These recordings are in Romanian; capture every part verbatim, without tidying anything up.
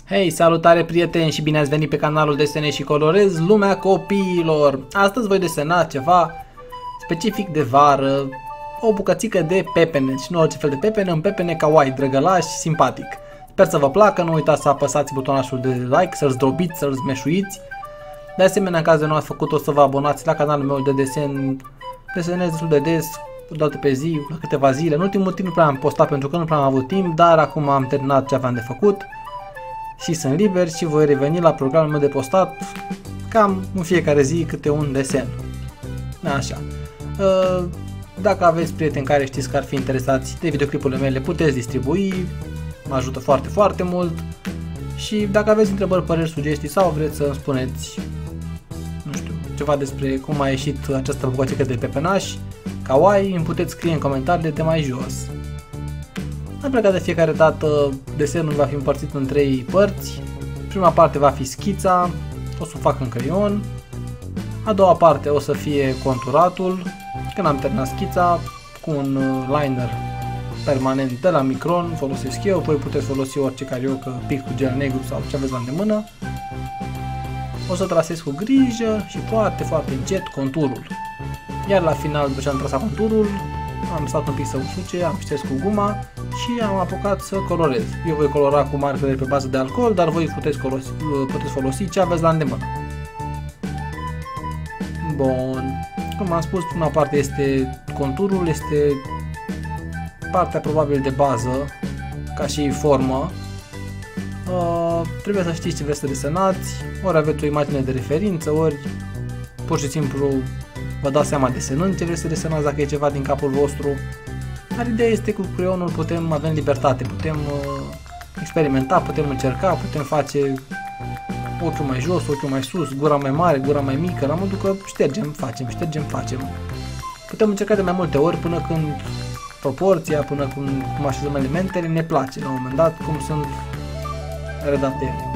Hei, salutare prieteni și bine ați venit pe canalul Desenez și Colorez Lumea Copiilor. Astăzi voi desena ceva specific de vară, o bucățică de pepene și nu orice fel de pepene, un pepene kawaii, drăgălaș și simpatic. Sper să vă placă, nu uitați să apăsați butonul de like, să-l zdrobiți, să-l smeșuiți. De asemenea, în caz de nu ați făcut, o să vă abonați la canalul meu de desen. Desenez destul de des, o dată pe zi, la câteva zile. În ultimul timp nu prea am postat pentru că nu prea am avut timp, dar acum am terminat ce aveam de făcut și sunt liber și voi reveni la programul meu de postat cam în fiecare zi câte un desen. Așa. Dacă aveți prieteni care știți că ar fi interesați de videoclipurile mele, puteți distribui, mă ajută foarte, foarte mult. Și dacă aveți întrebări, păreri, sugestii sau vreți să îmi spuneți, nu știu, ceva despre cum a ieșit această bucățică de pepenaș kawaii, îmi puteți scrie în comentariile de mai jos. Am plecat de fiecare dată, desenul va fi împărțit în trei părți. Prima parte va fi schița, o să o fac în creion. A doua parte o să fie conturatul, când am terminat schița, cu un liner permanent de la Micron, folosesc eu, apoi puteți folosi orice cariocă, pic cu gel negru sau ce aveți la îndemână. O să trasez cu grijă și foarte, foarte încet conturul. Iar la final, după ce am trasat conturul, am stat un pic să usuce, am șters cu guma și am apucat să colorez. Eu voi colora cu marcare pe bază de alcool, dar voi puteți folosi, puteți folosi ce aveți la îndemână. Bun. Cum am spus, prima parte este conturul, este partea probabil de bază, ca și formă. Uh, trebuie să știți ce vreți să desenați, ori aveți o imagine de referință, ori pur și simplu vă dați seama desenând ce vreți să desenați dacă e ceva din capul vostru. Dar ideea este că cu creionul putem avea libertate, putem uh, experimenta, putem încerca, putem face ochiul mai jos, ochiul mai sus, gura mai mare, gura mai mică, la modul că ștergem, facem, ștergem, facem. Putem încerca de mai multe ori până când proporția, până când cum așezăm elementele, ne place la un moment dat cum sunt redate ele.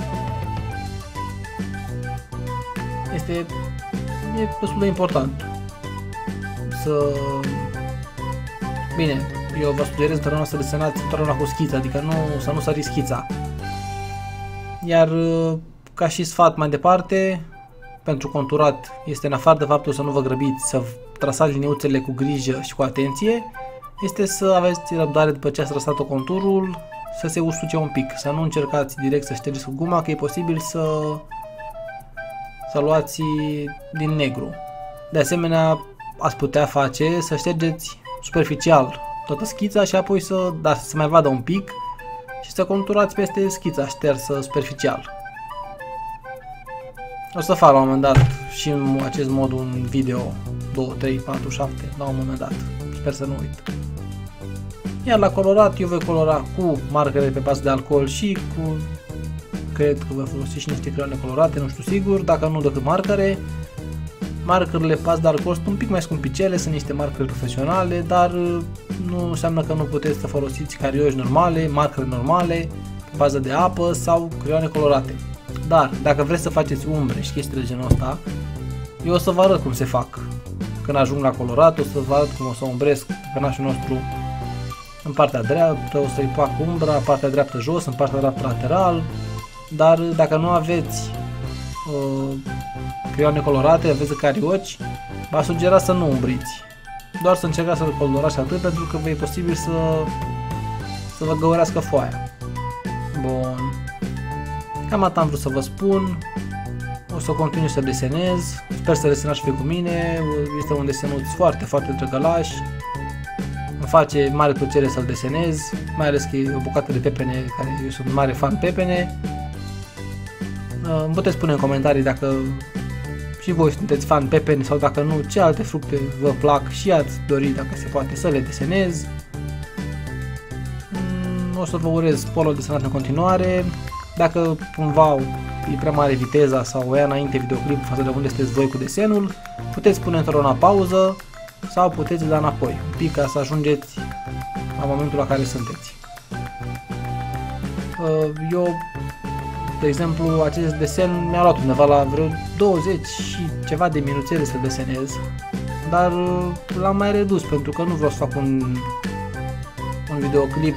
Este e destul de important să... Bine, eu vă sugerez întotdeauna să desenați întotdeauna cu schița, adică nu, să nu săriți schița. Iar ca și sfat mai departe, pentru conturat, este în afară de faptul să nu vă grăbiți, să trasați liniuțele cu grijă și cu atenție, este să aveți răbdare după ce ați trasat conturul, să se usuce un pic, să nu încercați direct să ștergeți cu guma, că e posibil să, să luați din negru. De asemenea, ați putea face să ștergeți superficial toată schița și apoi să, da, să se mai vadă un pic și să conturați peste schița ștersă superficial. O să fac la un moment dat și în acest mod un video doi, trei, patru, șapte la un moment dat. Sper să nu uit. Iar la colorat eu voi colora cu marcare pe bază de alcool și cu, cred că voi folosi și niște creioane colorate, nu știu sigur, dacă nu decât marcare. Marcările pe bază de alcool sunt un pic mai scumpicele, sunt niște marcări profesionale, dar nu înseamnă că nu puteți să folosiți carioși normale, marcări normale, pe bază de apă sau creioane colorate. Dar dacă vreți să faceți umbre și chestii de genul ăsta, eu o să vă arăt cum se fac. Când ajung la colorat, o să vă arăt cum o să umbresc pepenașul nostru în partea dreaptă, o să-i fac umbra, partea dreaptă jos, în partea dreaptă lateral. Dar dacă nu aveți uh, creioane colorate, aveți carioci, v-aș sugera să nu umbriți. Doar să încercați să colorați atât, pentru că vă e posibil să, să vă găurească foaia. Bun. Cam atât am vrut să vă spun. O să continui să desenez. Sper să desenați și pe cu mine. Este un desenuț foarte, foarte drăgălaș. Îmi face mare plăcere să-l desenez, mai ales că e o bucată de pepene, care eu sunt mare fan pepene. Îmi puteți spune în comentarii dacă și voi sunteți fan pepene sau dacă nu, ce alte fructe vă plac și ați dori, dacă se poate, să le desenez. O să vă urez polo desenat în continuare. Dacă cumva e prea mare viteza sau o ia înainte videoclipul față de unde sunteți voi cu desenul, puteți pune într-o pauză sau puteți da înapoi un pic ca să ajungeți la momentul la care sunteți. Eu, de exemplu, acest desen mi-a luat undeva la vreo douăzeci și ceva de minuțele să desenez, dar l-am mai redus pentru că nu vreau să fac un, un videoclip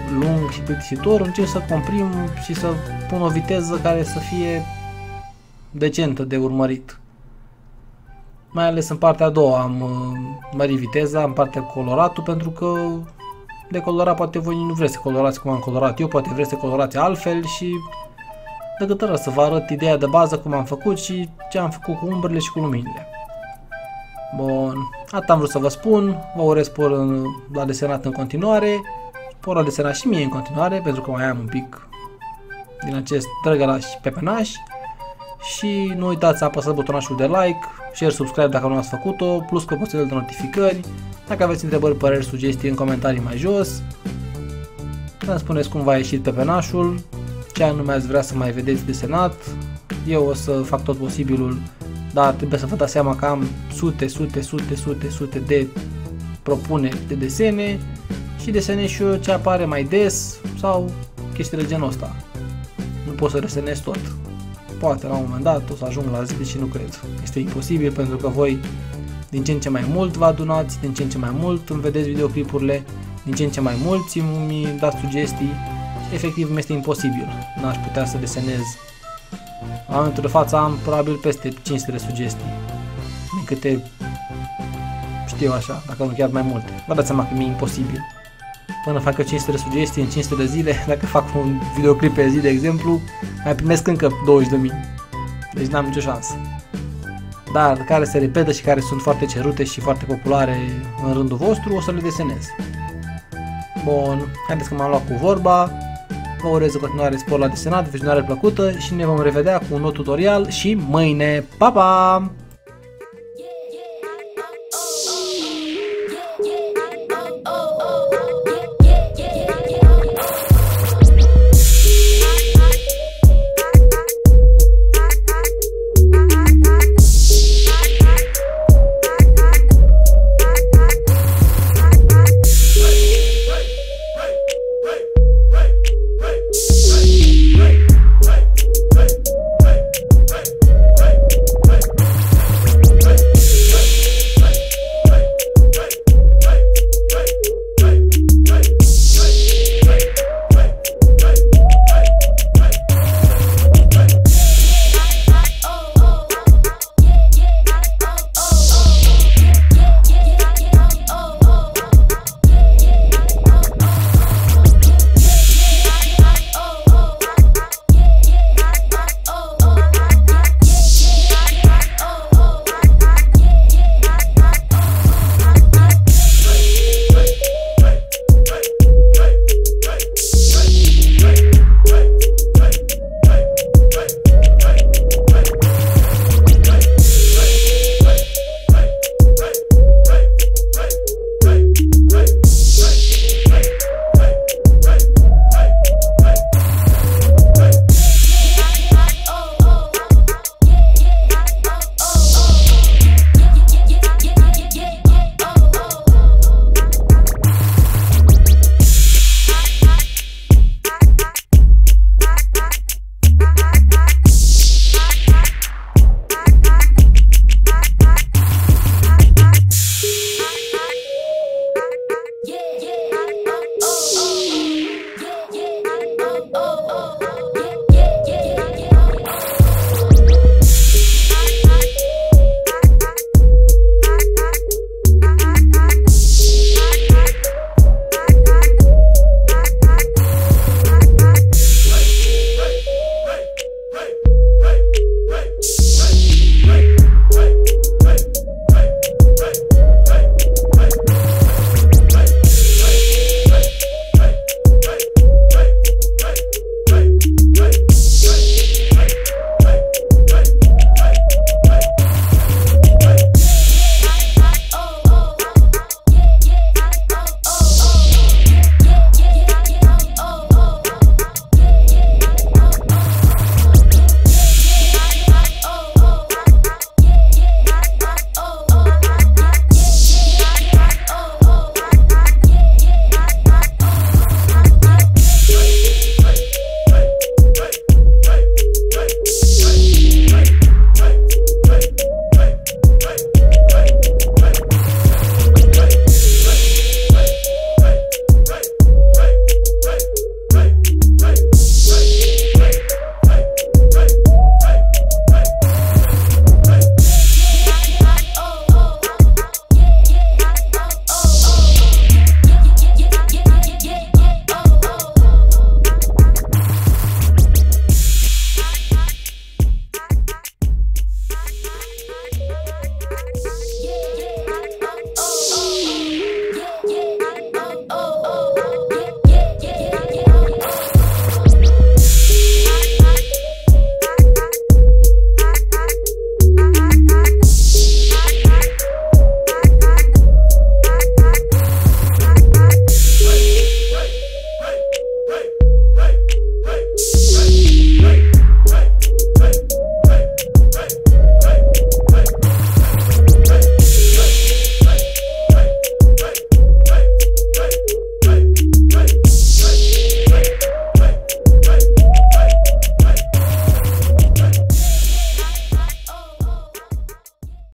lung și plictisitor, încerc să comprim și să pun o viteză care să fie decentă de urmărit. Mai ales în partea a doua am mărit viteza, în partea cu coloratul, pentru că de colorat poate voi nu vreți să colorați cum am colorat eu, poate vreți să colorați altfel și de câte să vă arăt ideea de bază cum am făcut și ce am făcut cu umbrele și cu luminile. Bun, atât am vrut să vă spun, vă urez spor la desenat în continuare, spor la desenat și mie în continuare, pentru că mai am un pic din acest drăgălaș pepenaș. Și nu uitați să apăsați butonașul de like, share, subscribe dacă nu ați făcut-o, plus clopoțelul de notificări. Dacă aveți întrebări, păreri, sugestii, în comentarii mai jos. Îmi spuneți cum v-a ieșit pepenașul, ce anume ați vrea să mai vedeți desenat. Eu o să fac tot posibilul, dar trebuie să vă dați seama că am sute, sute, sute, sute, sute de propuneri de desene și desenez și eu ce apare mai des sau chestii de genul ăsta. Nu pot să desenez tot. Poate la un moment dat o să ajung la zi, deși nu cred. Este imposibil pentru că voi din ce în ce mai mult vă adunați, din ce în ce mai mult îmi vedeți videoclipurile, din ce în ce mai mulți îmi dați sugestii și efectiv mi este imposibil. N-aș putea să desenez. La momentul de față am probabil peste cinci sute de sugestii. Din câte știu așa, dacă nu chiar mai multe. Vă dați seama că mi-e imposibil. Până fac eu cinci sute de sugestii în cinci sute de zile, dacă fac un videoclip pe zi, de exemplu, mai primesc încă douăzeci de mii. Deci n-am nicio șansă. Dar care se repetă și care sunt foarte cerute și foarte populare în rândul vostru, o să le desenez. Bun, haideți că m-am luat cu vorba. Vă urez în continuare spor la desenat, visionare plăcută și ne vom revedea cu un nou tutorial și mâine. Pa, pa!